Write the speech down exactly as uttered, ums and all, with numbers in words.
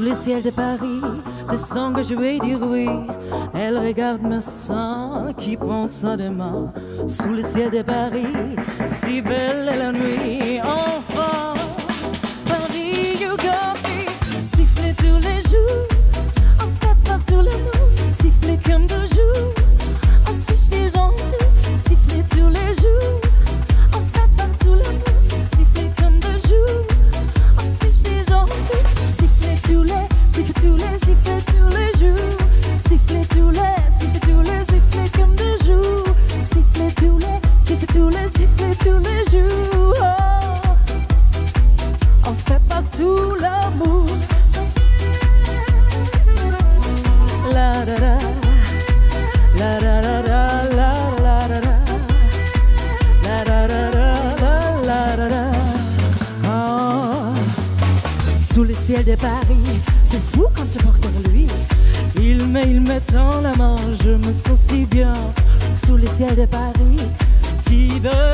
le ciel de Paris, de sang jouer du bruit. Elle regarde me sang qui prend ça de main. Sous le ciel de Paris, si belle est la nuit. Enfin, Paris, you got me. Siffler tous les jours, on fait partout le monde. Siffler comme toujours, on switch des gentils. Siffler tous les jours, on fait partout le monde. Siffler comme toujours, on switch des gentils. Siffler tous les, siffler tous les, siffler tous les jours. Siffler tous les, siffler tous les, siffler comme toujours. Siffler tous les, siffler tous les, siffler tous les jours. Oh, on fait partout l'amour. La da da, la da da da, la la da da, la da da da, la da da. Oh, sous le ciel de Paris, c'est fou quand tu portes lui. Il me, il me tend la main, je me sens si bien. Sous le ciel de Paris, si belle.